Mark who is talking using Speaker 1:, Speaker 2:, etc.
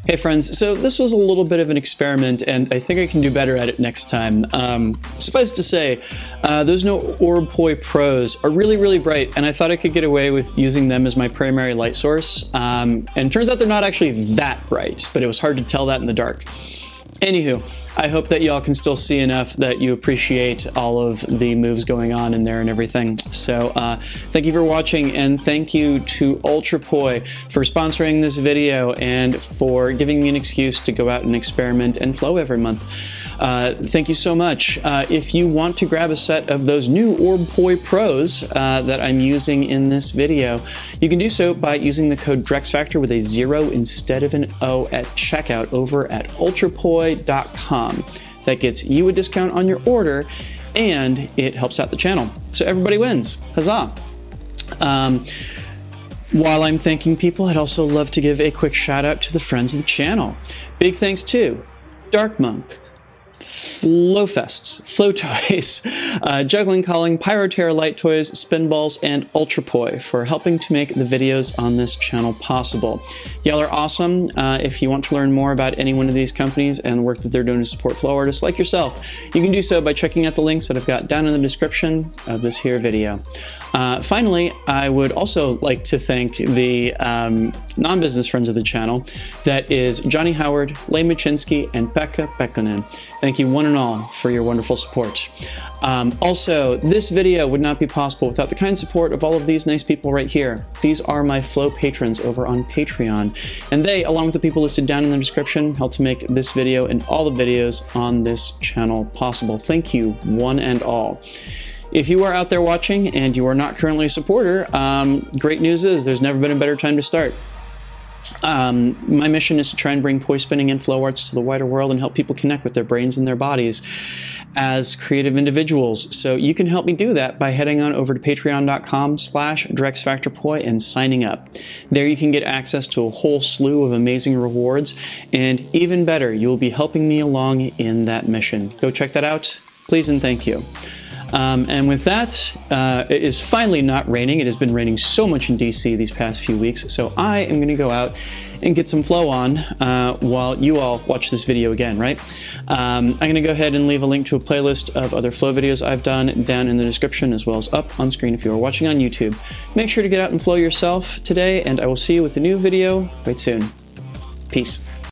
Speaker 1: Hey friends, so this was a little bit of an experiment and I think I can do better at it next time. Suffice to say, those no Orb Poi Pros are really bright and I thought I could get away with using them as my primary light source. And it turns out they're not actually that bright, but it was hard to tell that in the dark. Anywho, I hope that y'all can still see enough that you appreciate all of the moves going on in there and everything. So thank you for watching, and thank you to Ultrapoi for sponsoring this video and for giving me an excuse to go out and experiment and flow every month. Thank you so much. If you want to grab a set of those new Orb Poi Pros that I'm using in this video, you can do so by using the code DrexFactor with a 0 instead of an O at checkout over at ultrapoi.com. That gets you a discount on your order and it helps out the channel. So everybody wins. Huzzah! While I'm thanking people, I'd also love to give a quick shout out to the friends of the channel. Big thanks to Dark Monk, Flowfests, Flow Toys, Juggling Calling, Pyroterra Light Toys, Spinballs, and Ultrapoi for helping to make the videos on this channel possible. Y'all are awesome. If you want to learn more about any one of these companies and the work that they're doing to support flow artists like yourself, you can do so by checking out the links that I've got down in the description of this here video. Finally, I would also like to thank the non-business friends of the channel. That is Johnny Howard, Lain Mochinsky, and Pekha Pekkonen. Thank you one and all for your wonderful support. Also, this video would not be possible without the kind support of all of these nice people right here. These are my Flow patrons over on Patreon, and they, along with the people listed down in the description, help to make this video and all the videos on this channel possible. Thank you, one and all. If you are out there watching and you are not currently a supporter, great news is there's never been a better time to start. My mission is to try and bring poi spinning and flow arts to the wider world and help people connect with their brains and their bodies as creative individuals. So you can help me do that by heading on over to patreon.com/DrexFactorPoi and signing up. There you can get access to a whole slew of amazing rewards, and even better, you will be helping me along in that mission. Go check that out, please and thank you. And with that, it is finally not raining. It has been raining so much in DC these past few weeks, so I am going to go out and get some flow on while you all watch this video again, right? I'm going to go ahead and leave a link to a playlist of other flow videos I've done down in the description, as well as up on screen if you are watching on YouTube. Make sure to get out and flow yourself today, and I will see you with a new video quite soon. Peace.